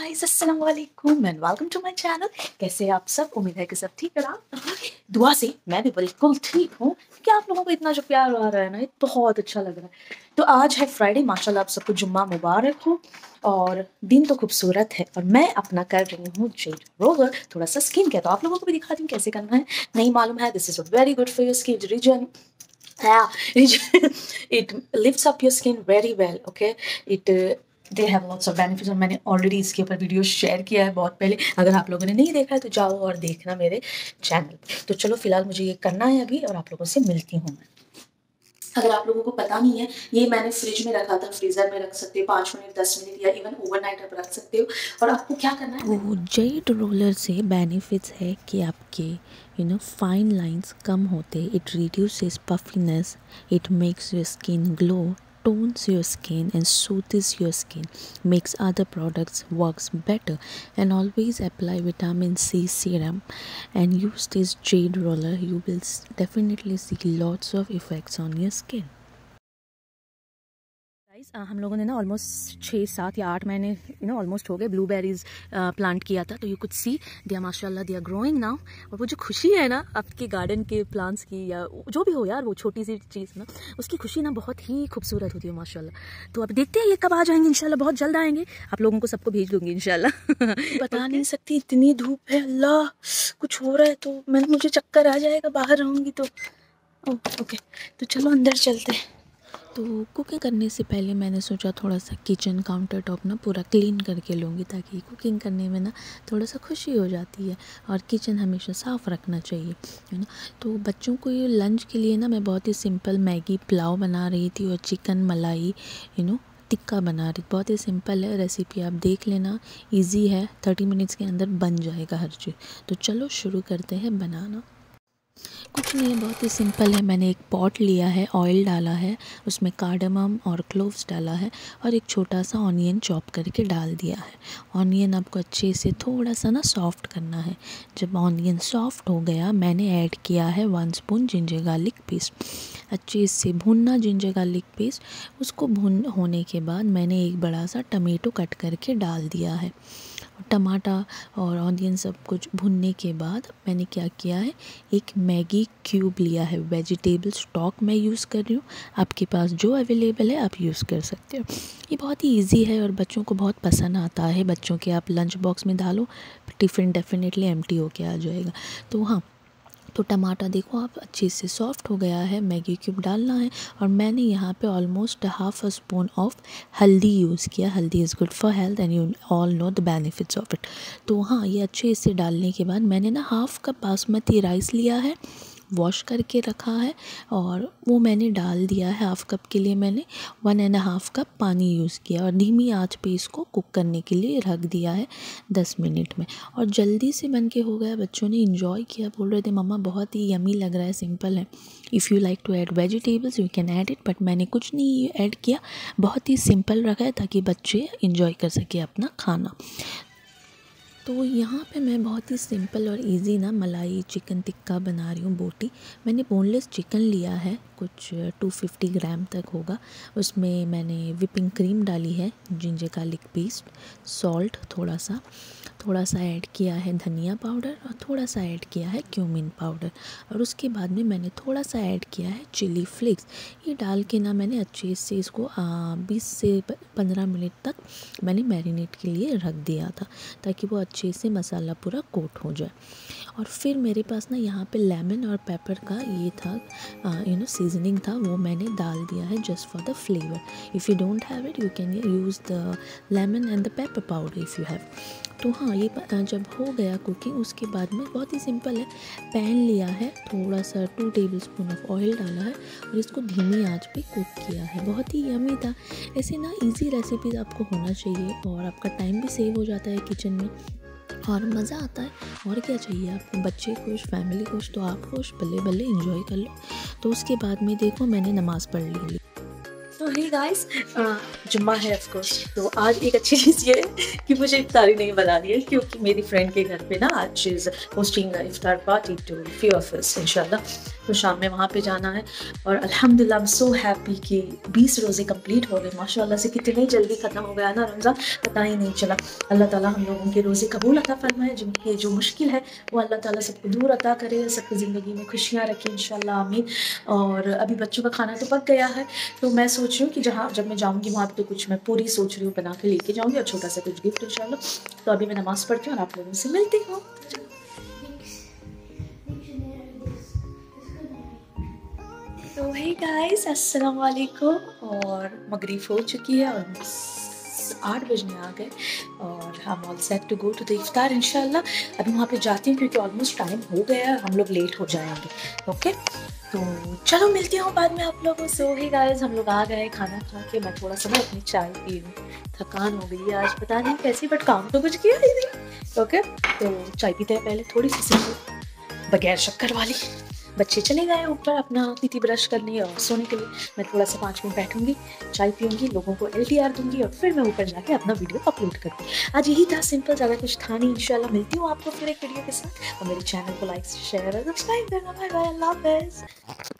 Guys, अस्सलाम वालेकुम and welcome to my channel. कैसे हैं आप सब? उम्मीद है कि सब ठीक है। दुआ से मैं भी बिल्कुल ठीक हूँ। क्या आप लोगों को इतना जो प्यार आ रहा है ना, ये बहुत अच्छा लग रहा है। तो आज है फ्राइडे, माशाल्लाह आप सबको जुम्मा मुबारक हो। और दिन तो खूबसूरत है और मैं अपना कर रही हूँ जेड रोलर, थोड़ा सा स्किन केयर। तो आप लोगों को भी दिखाती हूँ कैसे करना है। नहीं मालूम है, this is very good for your skin region. It lifts up your skin very well. Okay, it they have lots of benefits और मैंने ऑलरेडी इसके ऊपर वीडियो शेयर किया है बहुत पहले। अगर आप लोगों ने नहीं देखा है तो जाओ और देखना मेरे चैनल पे। तो चलो फिलहाल मुझे ये करना है अभी और आप लोगों से मिलती हूँ मैं। अगर आप लोगों को पता नहीं है, ये मैंने फ्रिज में रखा था। फ्रीजर में रख सकते हो 5 मिनट 10 मिनट या इवन ओवरनाइट आप रख सकते हो। और आपको क्या करना है, वो जेड रोलर से बेनिफिट्स है कि आपके फाइन लाइंस कम होते, it reduces puffiness, it makes your skin glow, tones your skin and soothes your skin, makes other products works better, and always apply vitamin C serum and use this jade roller. You will definitely see lots of effects on your skin. हम लोगों ने ना almost 6 7 या 8 महीने almost हो गए blueberries plant किया था। तो you could see they are माशाल्लाह दे आर ग्रोइंग नाउ। और वो जो खुशी है ना आपके गार्डन के प्लांट्स की, या जो भी हो यार, वो छोटी सी चीज़ ना, उसकी खुशी ना बहुत ही खूबसूरत होती है माशाल्लाह। तो अब देखते हैं ये कब आ जाएंगे। इंशाल्लाह बहुत जल्द आएंगे, आप लोगों को सबको भेज दूंगी इंशाल्लाह। बता नहीं सकती, इतनी धूप है, अल्लाह कुछ हो रहा है तो मुझे चक्कर आ जाएगा बाहर रहूँगी तो। ओके, तो चलो अंदर चलते हैं। तो कुकिंग करने से पहले मैंने सोचा थोड़ा सा किचन काउंटर टॉप ना पूरा क्लीन करके लूँगी, ताकि कुकिंग करने में ना थोड़ा सा खुशी हो जाती है। और किचन हमेशा साफ़ रखना चाहिए, है ना। तो बच्चों को ये लंच के लिए ना मैं बहुत ही सिंपल मैगी पुलाव बना रही थी और चिकन मलाई टिक्का बना रही। बहुत ही सिंपल है रेसिपी, आप देख लेना, इजी है, 30 मिनट्स के अंदर बन जाएगा हर चीज़। तो चलो शुरू करते हैं बनाना। कुछ नहीं है, बहुत ही सिंपल है। मैंने एक पॉट लिया है, ऑयल डाला है, उसमें कार्डमम और क्लोव्स डाला है और एक छोटा सा ऑनियन चॉप करके डाल दिया है। ऑनियन आपको अच्छे से थोड़ा सा ना सॉफ्ट करना है। जब ऑनियन सॉफ्ट हो गया, मैंने ऐड किया है 1 स्पून जिंजर गार्लिक पेस्ट। अच्छे से भूनना जिंजर गार्लिक पेस्ट। उसको भून होने के बाद मैंने एक बड़ा सा टमेटो कट करके डाल दिया है। टमाटर और ऑनियन सब कुछ भुनने के बाद मैंने क्या किया है, एक मैगी क्यूब लिया है। वेजिटेबल स्टॉक मैं यूज़ कर रही हूँ, आपके पास जो अवेलेबल है आप यूज़ कर सकते हो। ये बहुत ही इजी है और बच्चों को बहुत पसंद आता है। बच्चों के आप लंच बॉक्स में डालो, टिफ़िन डेफिनेटली एम्प्टी होके आ जाएगा। तो हाँ, तो टमाटर देखो आप अच्छे से सॉफ्ट हो गया है। मैगी क्यूब डालना है और मैंने यहाँ पे almost ½ spoon of haldi use किया। Haldi is good for health and you all know the benefits of it. तो हाँ, ये अच्छे से डालने के बाद मैंने ना ½ कप बासमती राइस लिया है, वॉश करके रखा है, और वो मैंने डाल दिया है। ½ कप के लिए मैंने 1½ कप पानी यूज़ किया और धीमी आंच पे इसको कुक करने के लिए रख दिया है 10 मिनट में। और जल्दी से बन के हो गया। बच्चों ने इन्जॉय किया, बोल रहे थे मम्मा बहुत ही यमी लग रहा है, सिंपल है। If you like to add vegetables you can add it, but मैंने कुछ नहीं ऐड किया, बहुत ही सिंपल रखा है ताकि बच्चे इन्जॉय कर सके अपना खाना। तो यहाँ पे मैं बहुत ही सिंपल और इजी ना मलाई चिकन टिक्का बना रही हूँ, बोटी। मैंने बोनलेस चिकन लिया है, कुछ 250 ग्राम तक होगा। उसमें मैंने विपिंग क्रीम डाली है, जिंजर गार्लिक पेस्ट, सॉल्ट थोड़ा सा ऐड किया है धनिया पाउडर, और थोड़ा सा ऐड किया है क्यूमिन पाउडर, और उसके बाद में मैंने थोड़ा सा ऐड किया है चिली फ्लेक्स। ये डाल के ना मैंने अच्छे से इसको 20 से 15 मिनट तक मैंने मैरिनेट के लिए रख दिया था, ताकि वो अच्छे से मसाला पूरा कोट हो जाए। और फिर मेरे पास ना यहाँ पे लेमन और पेपर का ये था सीजनिंग था, वो मैंने डाल दिया है just for the flavour. If you don't have it you can use the lemon and the pepper powder if you have. तो हाँ, ये जब हो गया कुकिंग, उसके बाद में बहुत ही सिंपल है, पैन लिया है, थोड़ा सा 2 टेबलस्पून ऑफ ऑयल डाला है और इसको धीमी आंच पे कुक किया है। बहुत ही यमी था। ऐसे ना इजी रेसिपीज़ आपको होना चाहिए और आपका टाइम भी सेव हो जाता है किचन में और मज़ा आता है। और क्या चाहिए आपको, बच्चे खुश, फैमिली खुश, तो आप खुश, बल्ले बल्ले इंजॉय कर लो। तो उसके बाद में देखो मैंने नमाज़ पढ़ ली। तो हे गाइस, जुम्मा है ऑफ कोर्स। तो आज एक अच्छी चीज़ ये है कि मुझे इफ्तारी नहीं बनानी है, क्योंकि मेरी फ्रेंड के घर पे ना आज शी इज़ होस्टिंग इफ्तार party to few of us इंशाल्लाह। तो शाम में वहाँ पे जाना है और अल्हम्दुलिल्लाह आई एम सो हैप्पी कि 20 रोज़े कंप्लीट हो गए माशाल्लाह से। कितनी जल्दी ख़त्म हो गया ना रमज़ान, पता ही नहीं चला। अल्लाह ताला हम लोगों के रोज़े कबूल अता फरमाए, जिनकी जो मुश्किल है वो अल्लाह ताला सबको दूर अता करे, सबकी ज़िंदगी में खुशियाँ रखे इंशाल्लाह, आमीन। और अभी बच्चों का खाना तो पक गया है, तो मैं सोच रही हूँ कि जब मैं जाऊँगी वहाँ पे तो कुछ मैं पूरी सोच रही हूँ बना के लेके जाऊँगी और छोटा सा कुछ गिफ्ट इंशाल्लाह। तो अभी मैं नमाज़ पढ़ती हूँ और आप लोगों से मिलती हूँ। तो हे गाइस अस्सलाम वालेकुम, और मगरिब हो चुकी है और 8 बजने आ गए और हम all set to go to the इफ्तार इंशाल्लाह। अभी वहाँ पे जाती हूँ क्योंकि ऑलमोस्ट टाइम हो गया है, हम लोग लेट हो जाएंगे। ओके, तो चलो मिलती हूँ बाद में आप लोगों से। हे गाइस हम लोग आ गए खाना खा के, मैं थोड़ा सा ना अपनी चाय पी हूँ, थकान हो गई है आज पता नहीं कैसी, बट काम तो कुछ किया ही नहीं। ओके, तो चाय पीते हैं पहले थोड़ी सी सिंपल बगैर शक्कर वाली। बच्चे चले गए ऊपर अपना टीटी ब्रश करने और सोने के लिए। मैं थोड़ा सा 5 मिनट बैठूंगी, चाय पीऊंगी, लोगों को LTR दूंगी और फिर मैं ऊपर जाके अपना वीडियो अपलोड करूँगी। आज यही था सिंपल, ज़्यादा कुछ था नहीं। इंशाल्लाह मिलती हूँ आपको फिर एक वीडियो के साथ, और मेरे चैनल को लाइक शेयर और सब्सक्राइब करना। बाय बाय, अल्लाह हाफ़िज़।